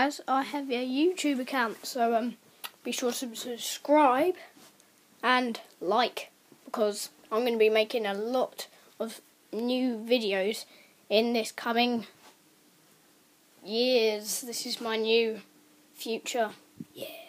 as I have a YouTube account, so be sure to subscribe and like, because I'm going to be making a lot of new videos in this coming years. This is my new future. Yeah.